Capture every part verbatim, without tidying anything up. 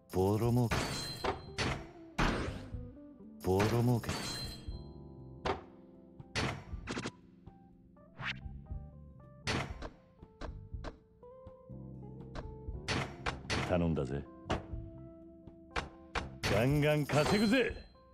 ボロ儲けだぜ。ボロ儲けだぜ。頼んだぜ。ガンガン稼ぐぜ。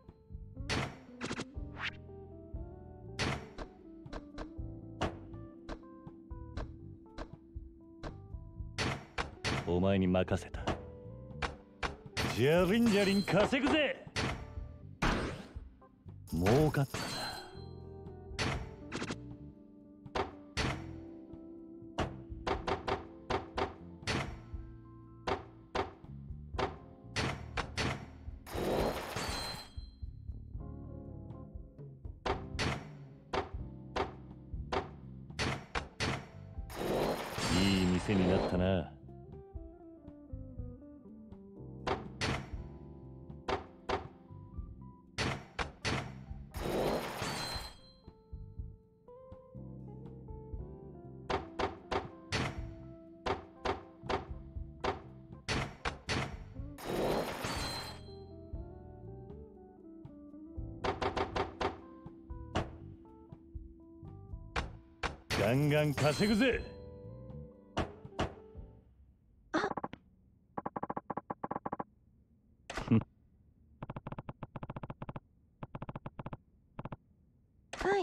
お前に任せた。じゃりんじゃりん稼ぐぜ。儲かったな。いい店になったな。ガンガン稼ぐぜ。 はい。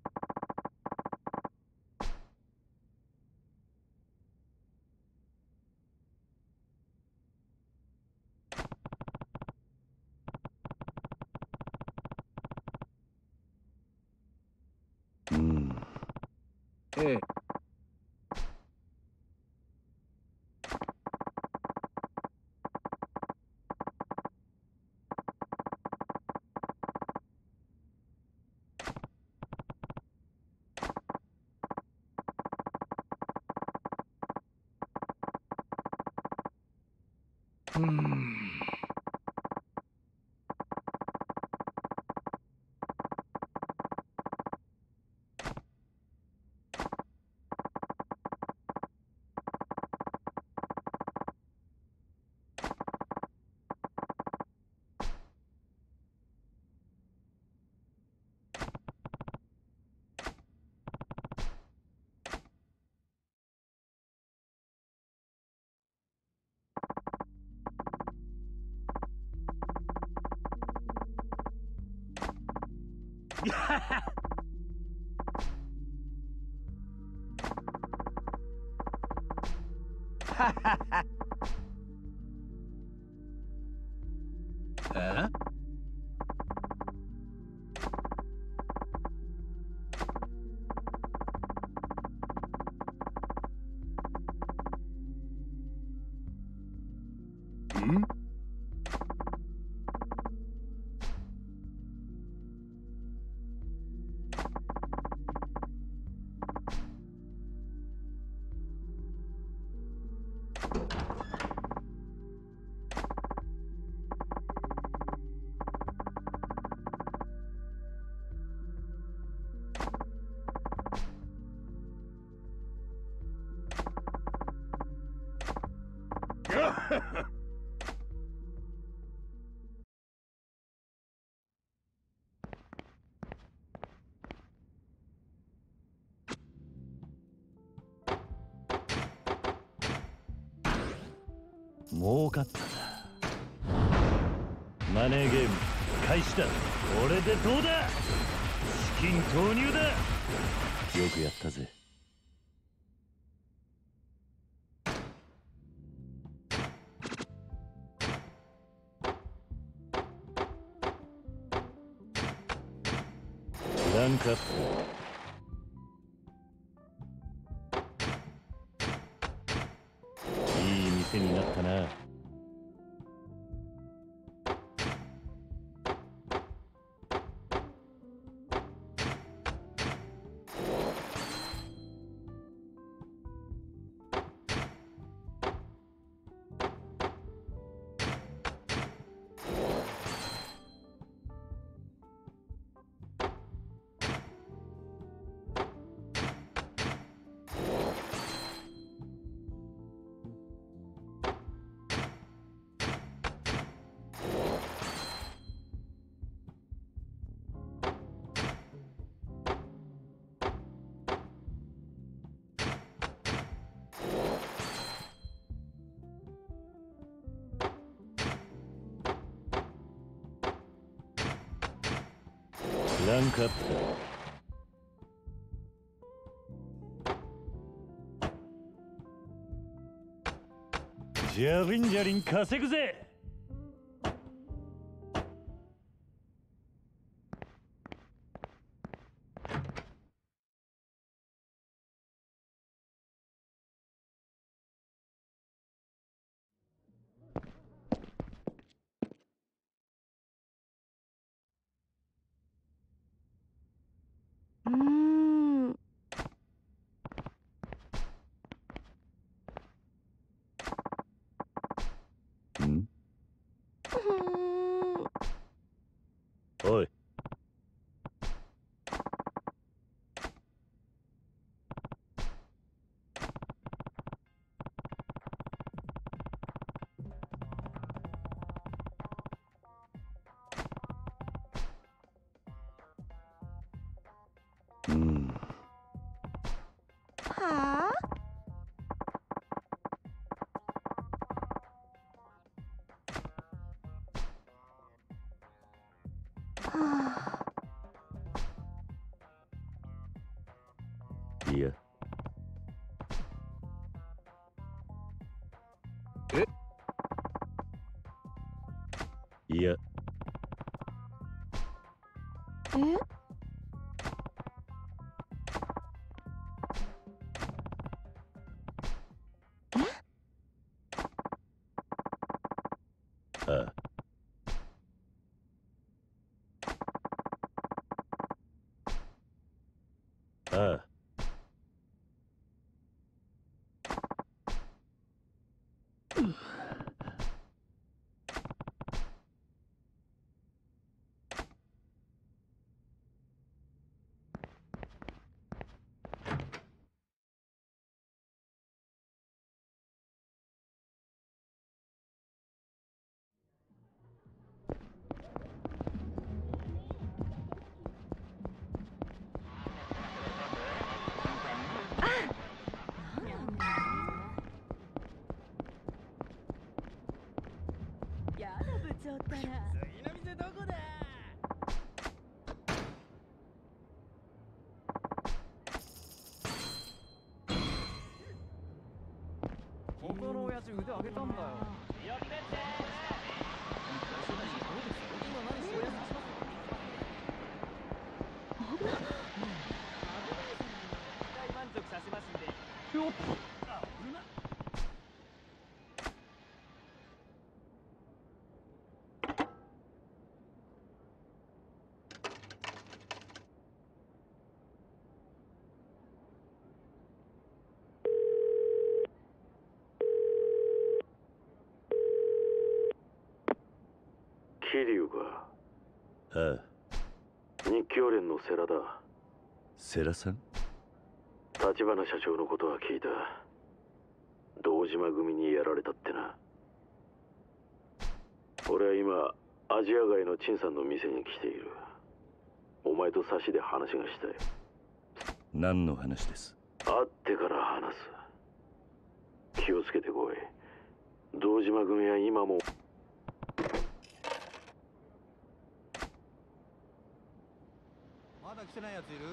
うん。 ええ。うん。え？ん？ 儲かったな。マネーゲーム開始だ。これでどうだ。資金投入だ。よくやったぜ。ランクアップ。いい店になったな。 ランクアップだ。じゃりんじゃりん稼ぐぜ。 うーん。 ん？ うーん。 おい。うん。 はあ？はあ。 いや。 え？ いや。 え？ ああ。ああ。 やだ部長ったら次の店どこだ。ここの親父腕上げたんだよ。やってって今何そうやってします。危ない大満足させますんで。よっあ危な。 桐生か。 ああ。 日教連の世良だ。 世良さん？ 立花社長のことは聞いた。堂島組にやられたってな。俺は今アジア街の陳さんの店に来ている。お前と差しで話がしたい。 何の話です？ 会ってから話す。気をつけてこい。堂島組は今もまだ来てないやついる？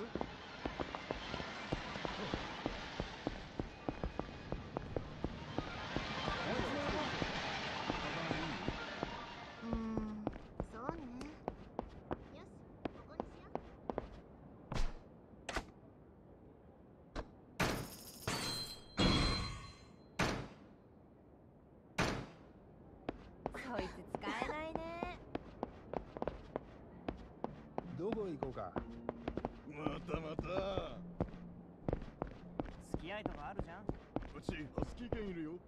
うーん、そうね。よし、ここにしよこいつ使えないね。 どこ行こうか。 またまた。 付き合いとかあるじゃん。 うちハスキー犬いるよ。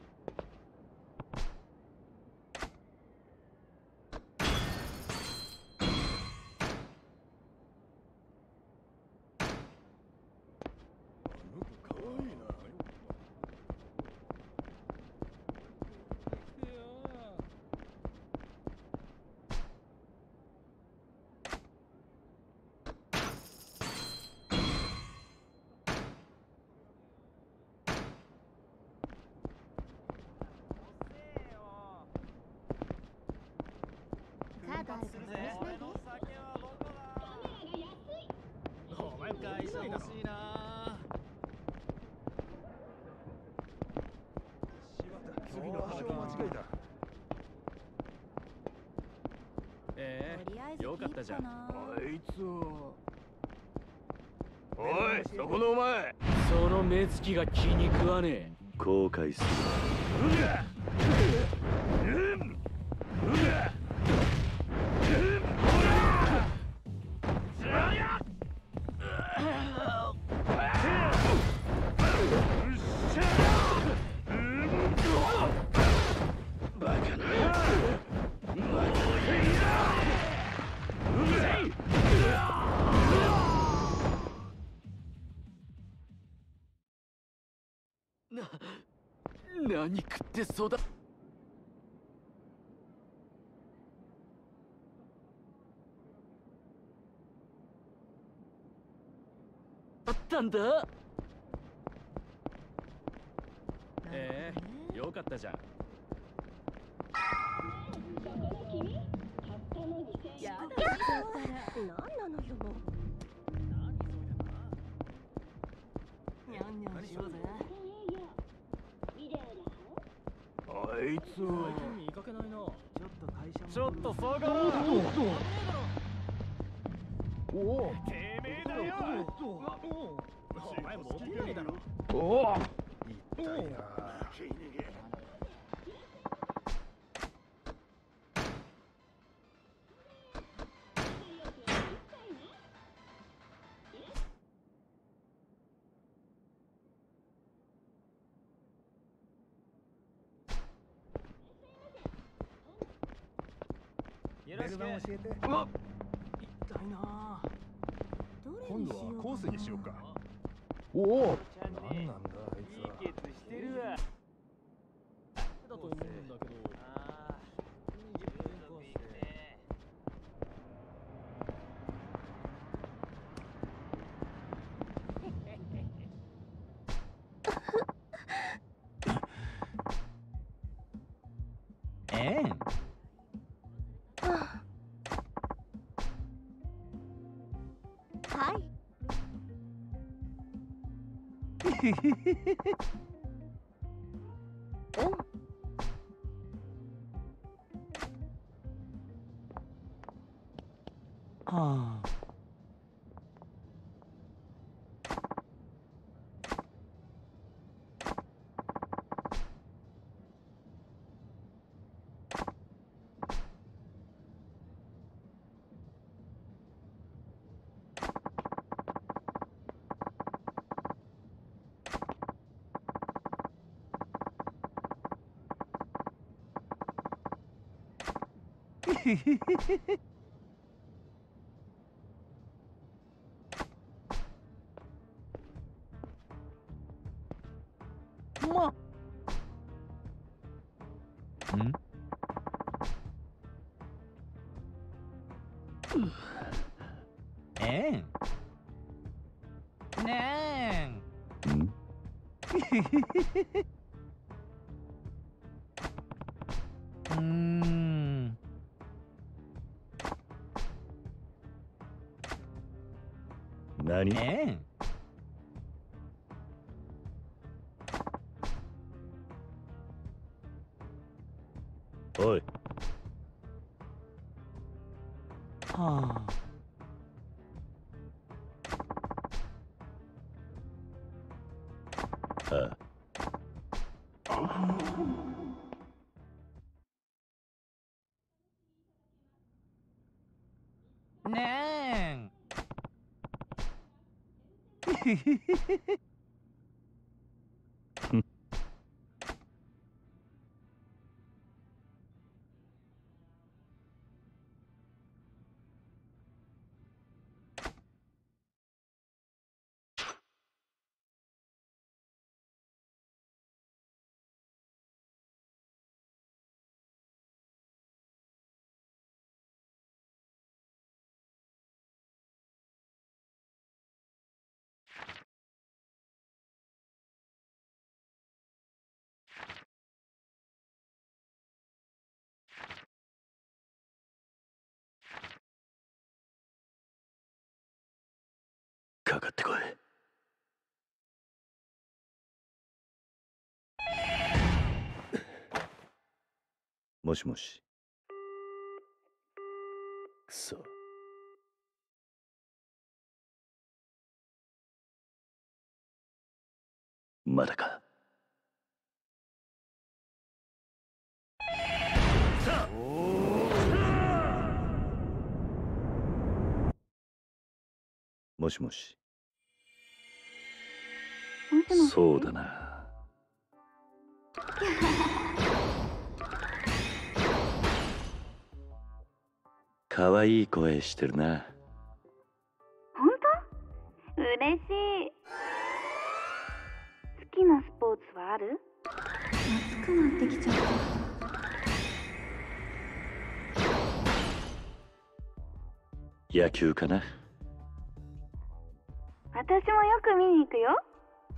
あの子かわいいな。 来てよ。 う。カードあるから試しないで。 俺の酒はどこだ。 欲しいな。しまった、次の話を間違えた。 えとりあえずえ、よかったじゃん。 な。 あいつを。 おい、そこのお前。その目つきが気に食わねえ。 後悔する。 な、何食ってそうだ。あったんだ。ええ、よかったじゃん。 やだや何なのよもう。にゃんにゃんしようぜ。 あいつを。 見かけないな。 ちょっと会社も。 ちょっと下がろう。 おお。 てめえだよ。 お前持ってないだろ。おお。痛いな。ベル番教えて。うわ。痛いな。 どれ今度にしようかな。 はコースにしようか。おお。なんなんだあいつは。 いいケツしてるわ。だと思うんだけど。ああ。にじゅっぷんコース。 えん。 はい。うん。 はあ。ま。ん？えん。ねん。 ん？ うーん。 何？ えん。 おい。 はあ。 ああ。 ねん。 かかってこい。 もしもし。くそ。まだか。さあ、もしもし。そうだな。かわいい声してるな。 本当？嬉しい。好きなスポーツはある？暑くなってきちゃった。 野球かな。 私もよく見に行くよ。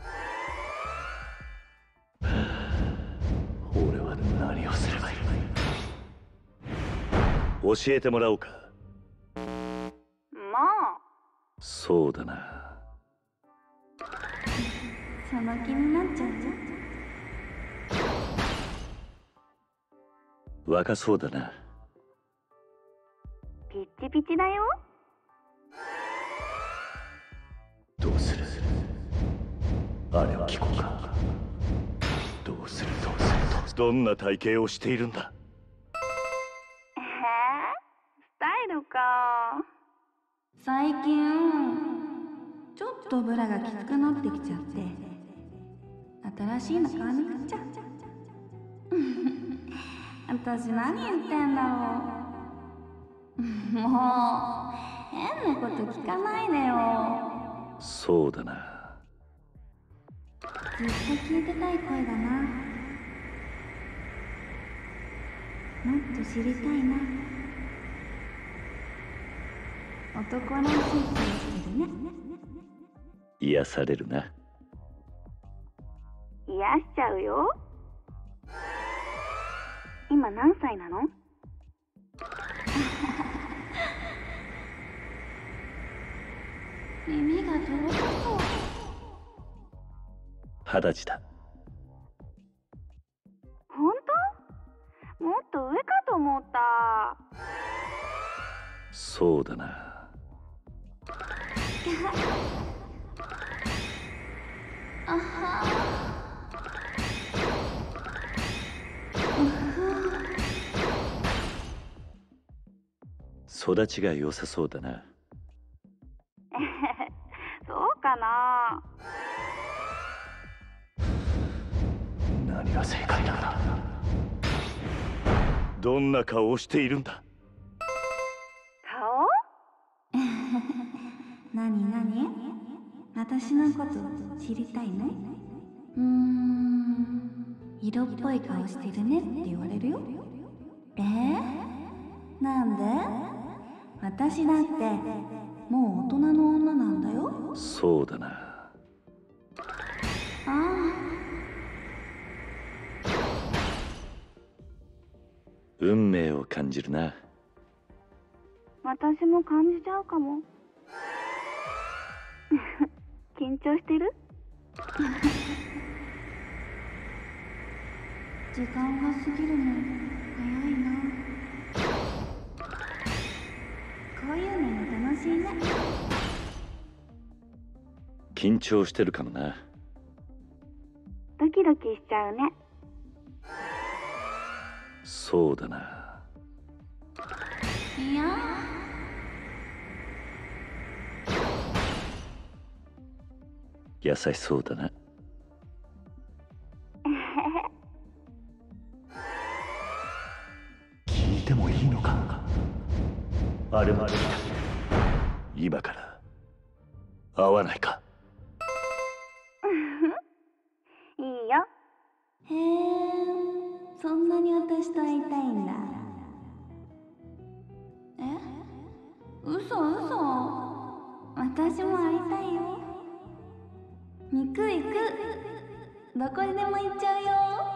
俺は何をすればいい？教えてもらおうか。 もう。 そうだな。 その気になっちゃうぞ。 若そうだな。 ピッチピチだよ。 どうする？あれを聞こうか。どうするどうするどどんな体型をしているんだ？ へえ、スタイルか。最近ちょっとブラがきつくなってきちゃって、新しいの買わなくちゃ。私何言ってんだろう。もう変なこと聞かないでよ。 そうだな。 ずっと聞いてたい声だな。もっと知りたいな。男らしい気がしてるね。 癒されるな。 癒しちゃうよ。今何歳なの？耳が遠かそう。 二十歳だ。 本当？もっと上かと思った。 そうだな。 あは。 育ちが良さそうだな。 そうかな。 何が正解なんだ。どんな顔をしているんだ。 顔？何何？私のこと知りたいの？うーん、色っぽい顔してるねって言われるよ。えー、なんで？私だってもう大人の女なんだよ。 そうだな。 ああ。 運命を感じるな。 私も感じちゃうかも。緊張してる？時間が過ぎるの早いな。こういうのも楽しいね。 緊張してるかもな。 ドキドキしちゃうね。 そうだな。 いや。 優しそうだな。聞いてもいいのか。あれまで今から会わないか。 いいよ。へえ、そんなに私と会いたいんだ。え？嘘嘘。私も会いたいよ。行く行く。どこにでも行っちゃうよ。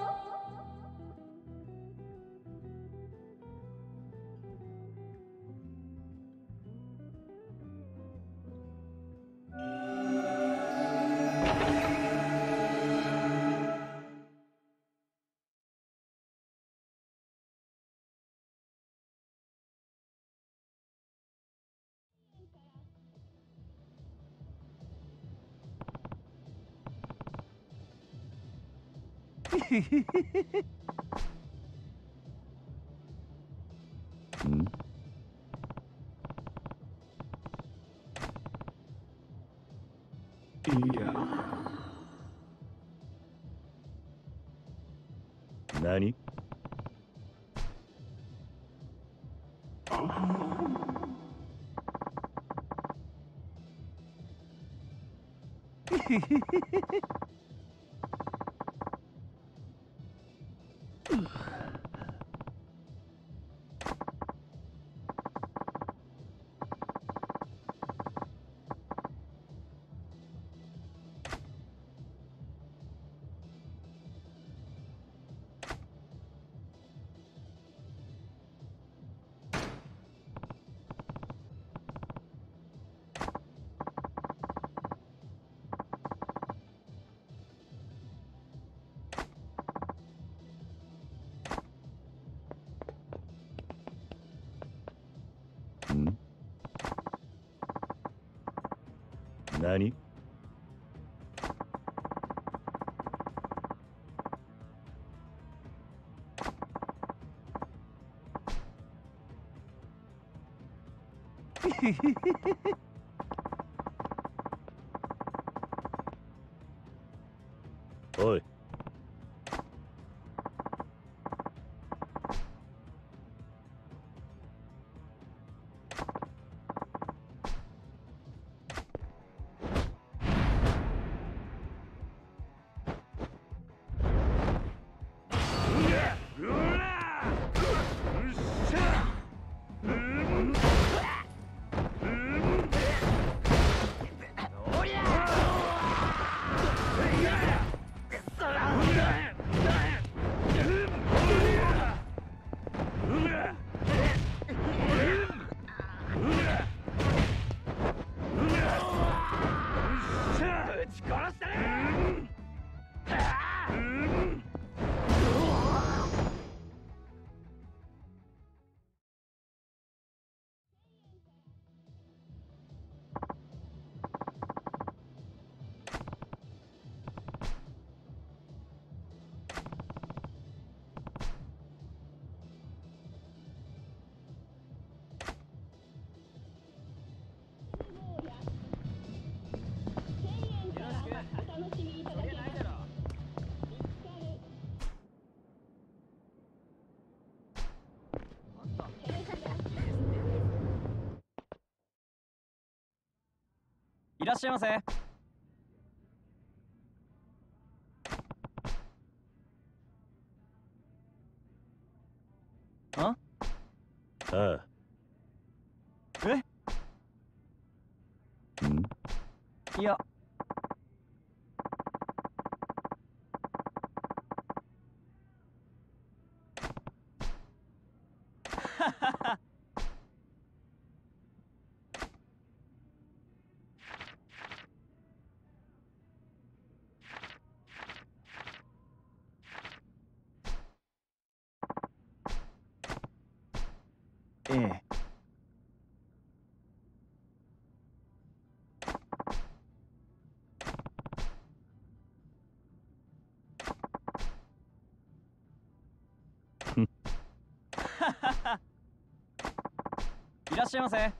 ん？いや。何？ん？何？おい。 いらっしゃいませ。あ？ああ。 え？ ん？ いや。ええ。いらっしゃいませ。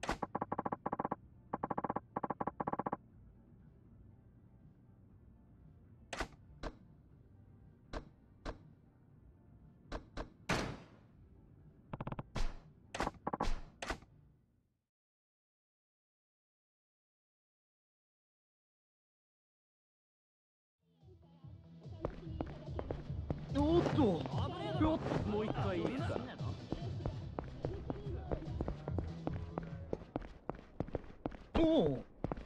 おっと、よっ、もう一回いいですか。おお。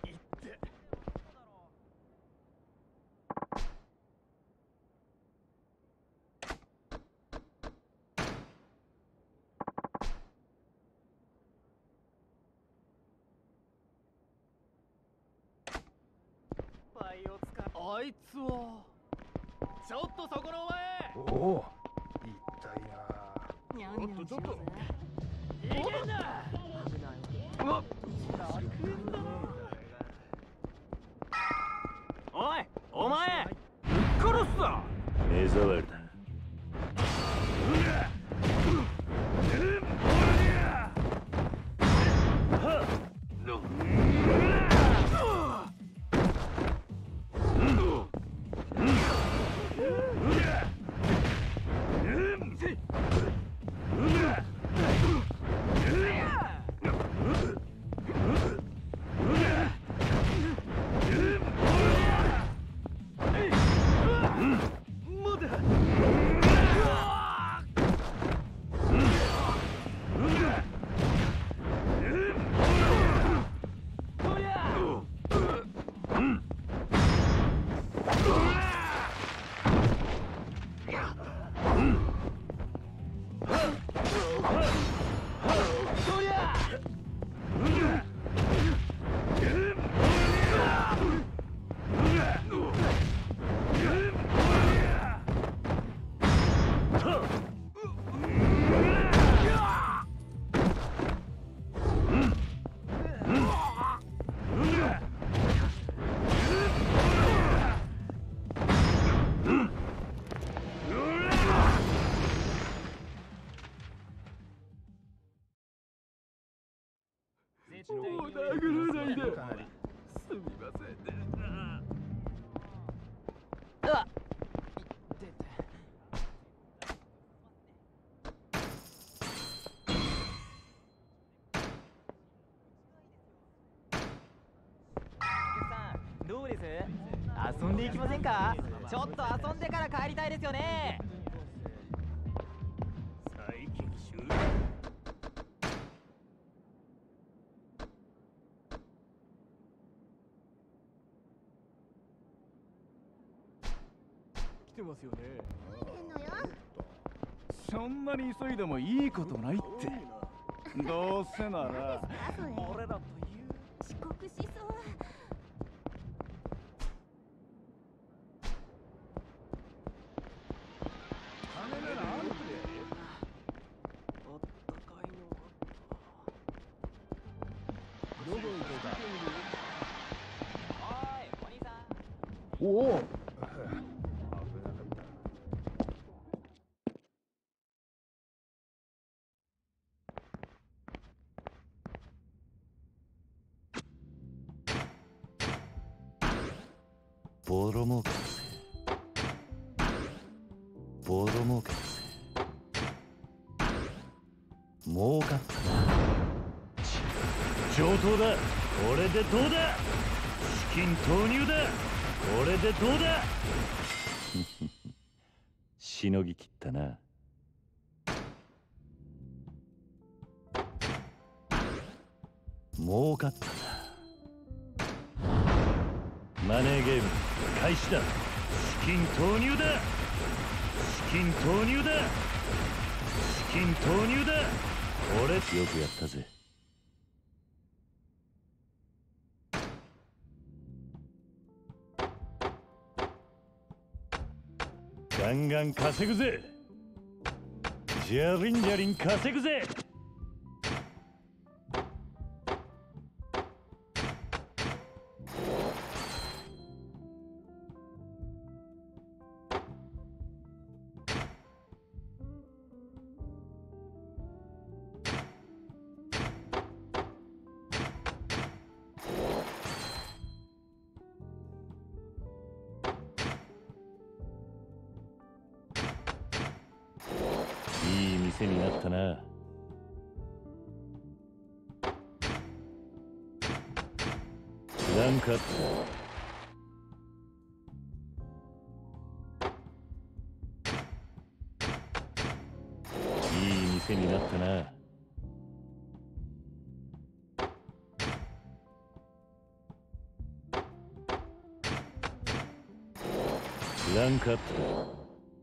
あいつはちょっとそこのお前。 おお、痛いな。 ちょっとちょっといけんな。うわっ、おいお前ぶっ殺すぞ。 目障もう殴らないで。すみませんね。うわっ。 どうです？遊んでいきませんか？ちょっと遊んでから帰りたいですよね。 最近終了。 来てますよね。 何言ってんのよ。 そんなに急いでもいいことないって。どうせならそれ俺らという遅刻しそう。 金ならあるで。あったかいのどこ行こうか。 おい、お兄さん。 おお。 ボロ儲けだぜ。ボロ儲けだぜ。儲かったな。上等だ。これでどうだ。資金投入だ。これでどうだ。しのぎきったな。儲かったな。マネーゲーム開始だ。資金投入だ。資金投入だ。資金投入だ。俺よくやったぜ。ガンガン稼ぐぜ。ジャリンジャリン稼ぐぜ。いい店になったな。なんかいい店になったな。ランクアップだ。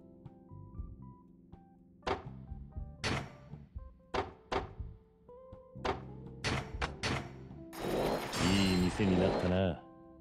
いい店になったな。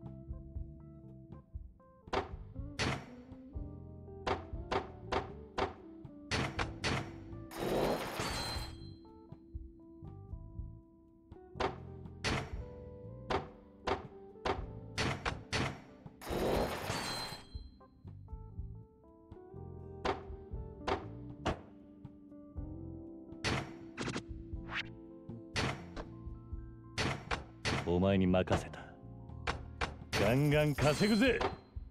お前に任せた。ガンガン稼ぐぜ。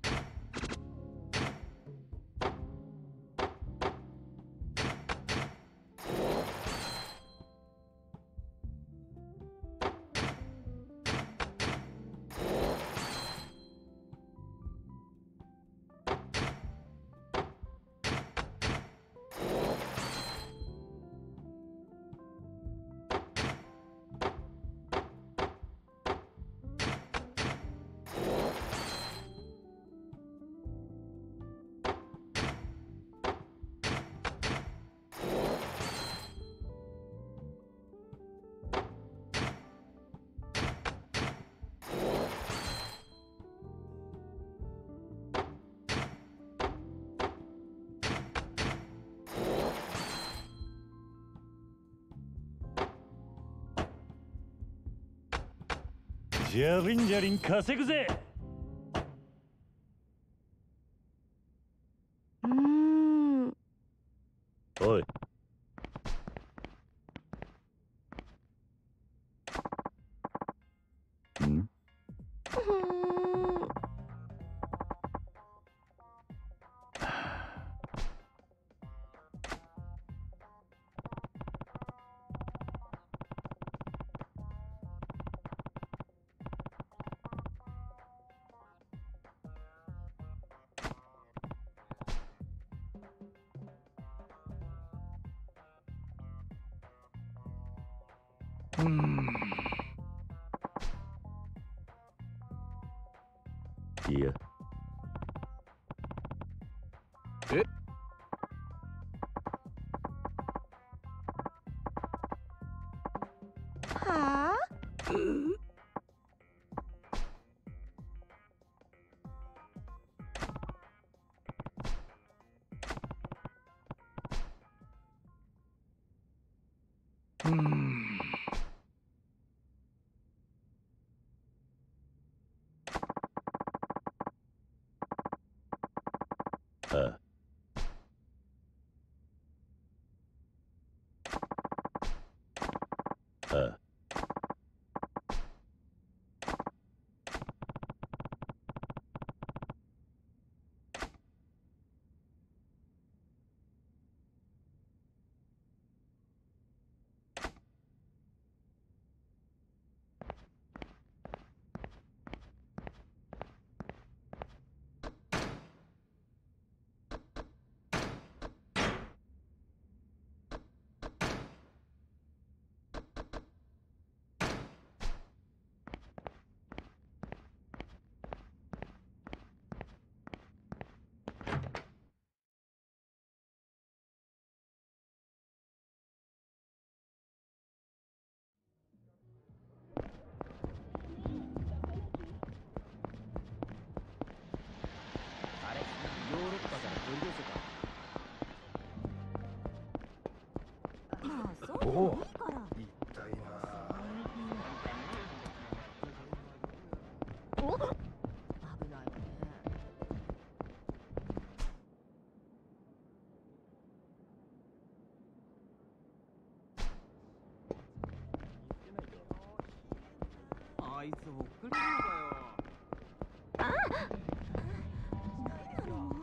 ジャリンジャリン稼ぐぜ。 うーん。 おい。 うん。 いや。 え？ はあ？ うん。 ああ。ああ。 あれヨーロッパから取り寄せた。 まあそうでもいいから。 痛いな。 お？危ないわね。 あいつほっくりだよ。 ああ。何なの？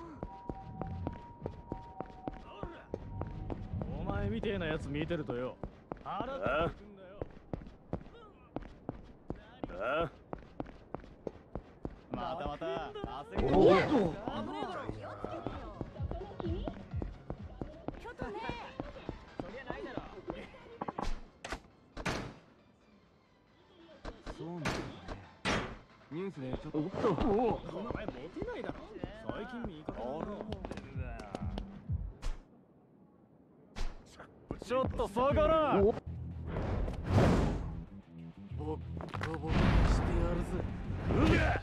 お前みてえなやつ見てるとよ。腹立ってくんだよ。 ああ。 またまた。 おお。危ねえだろ。気をつけてよ。ちょっとね。 そりゃないだろ。そうなんだね。ニュースでちょっと。おっと。お前モテないだろ。最近見かけないな。ちょっと下がらん。ボッコボコにしてやるぜ。うが。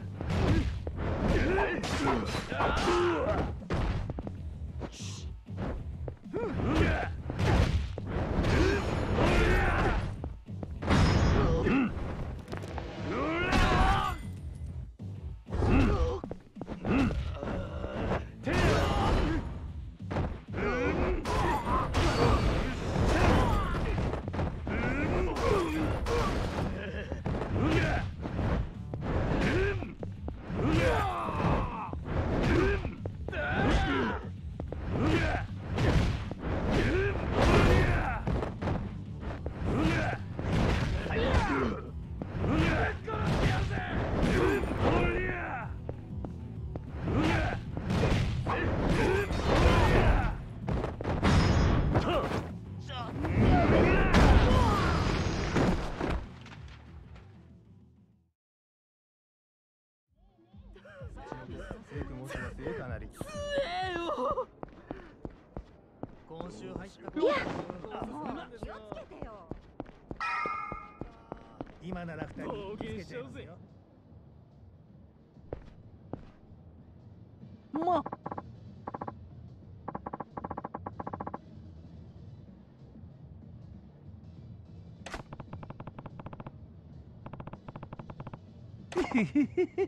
今週入った。 いや、もう気をつけてよ。 今なら二人冒険しちゃうぜ。 ま。へへへへ。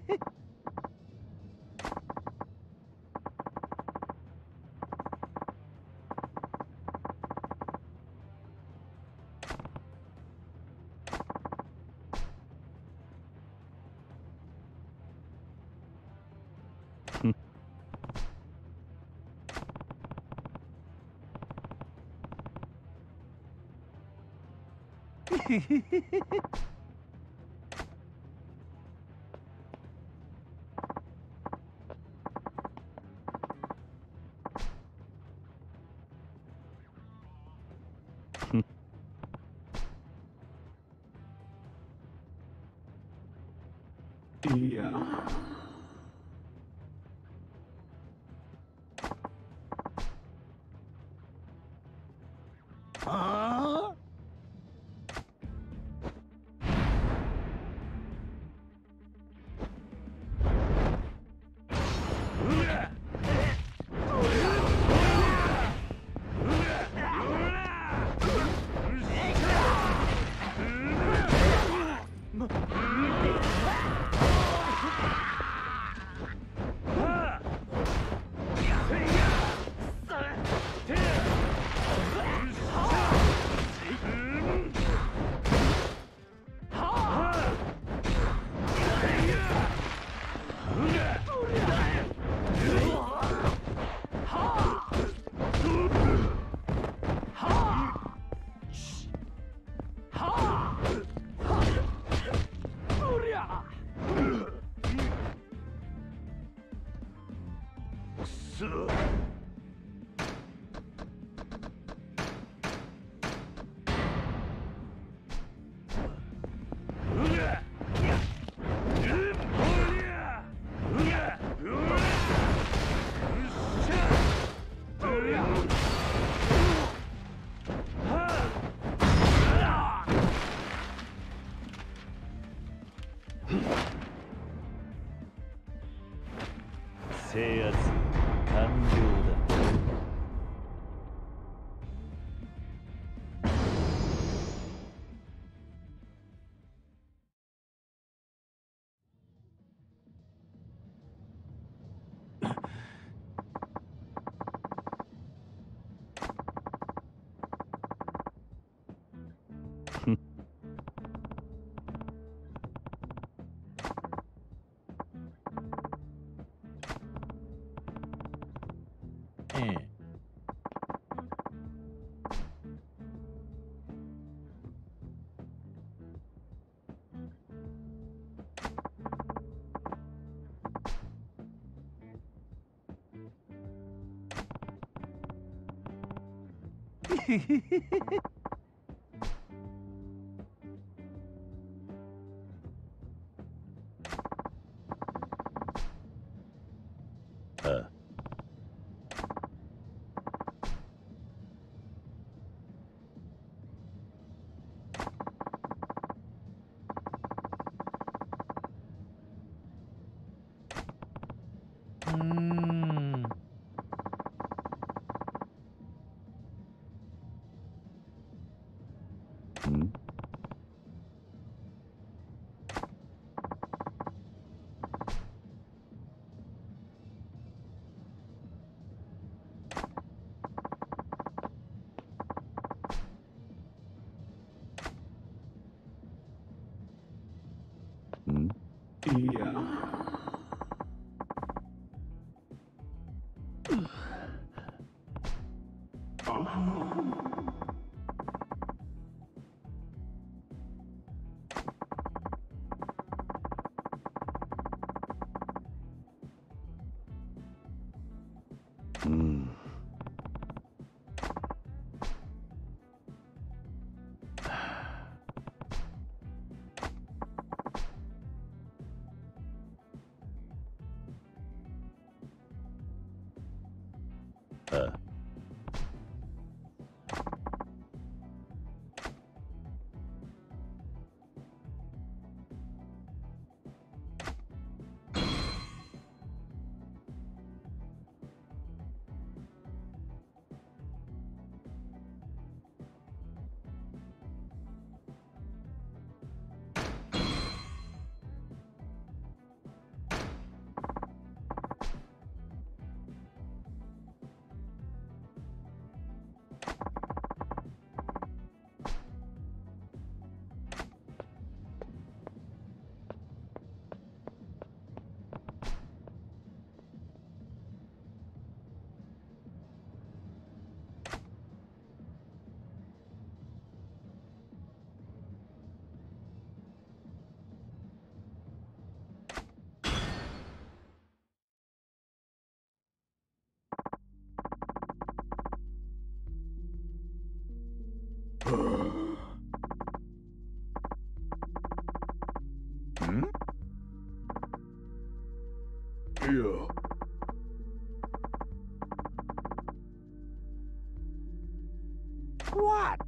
へへへへ。 いや。ああ。 制圧完了だ。ええ。ああ。うーん。ん？ん？いや。うん。ああ。ん？ や。 What?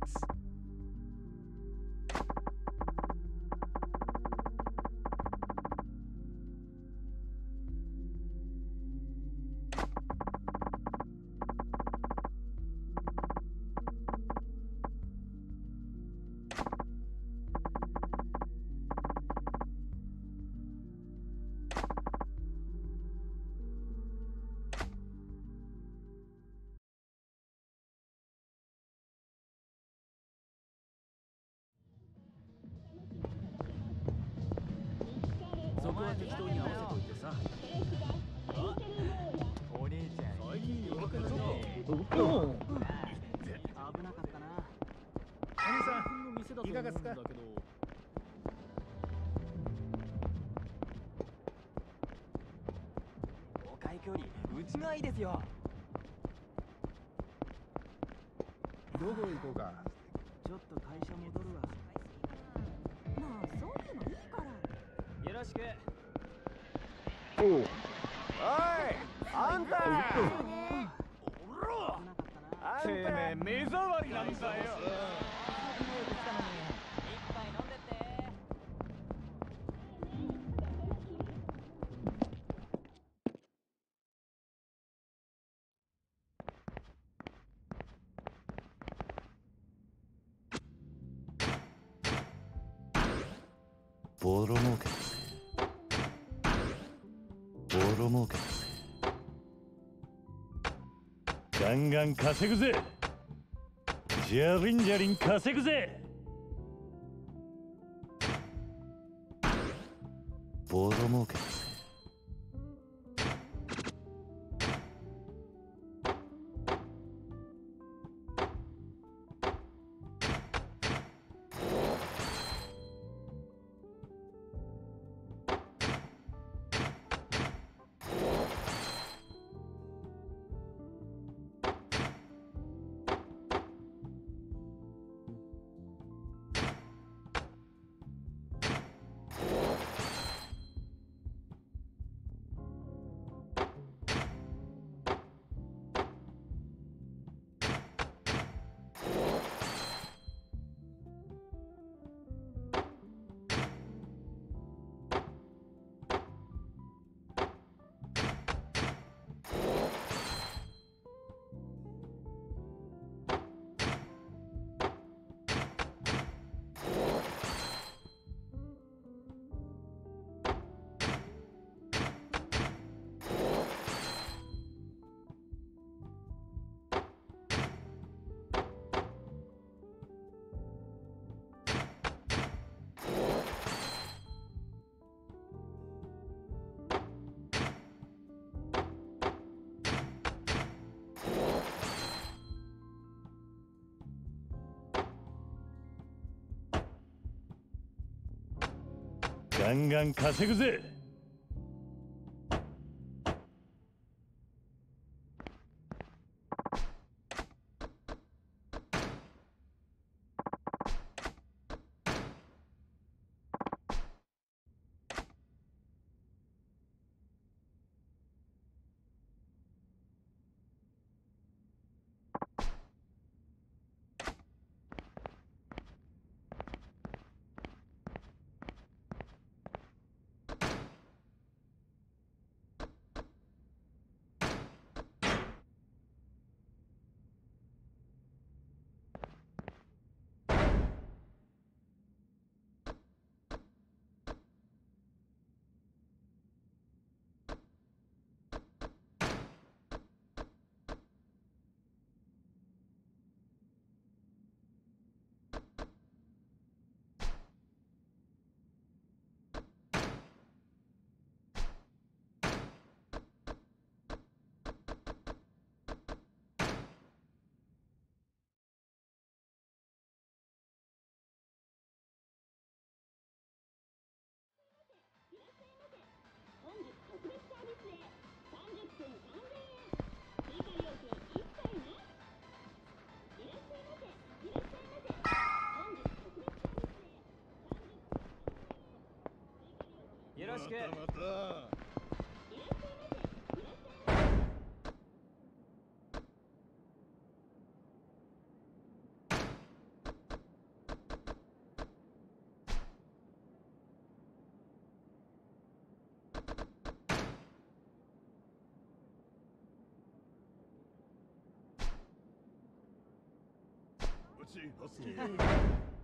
そこは適当に合わせといてさ。お兄ちゃん、最近弱くなった。危なかったな。兄さん、いかがですか？お買い距離、うちがいいですよ。 どこ行こうか。 ちょっと会社戻るわ。 まあそういうのいいから。 よろしく。 おう。おい、あんた。てめえ目障りなんだよ。 ボロ儲けだぜ。ボロ儲けだぜ。ガンガン稼ぐぜ。じゃりんじゃりん稼ぐぜ。ボロ儲けだぜ。ガンガン稼ぐぜ。 よろしく。 またまた。 ちハスキーゲイン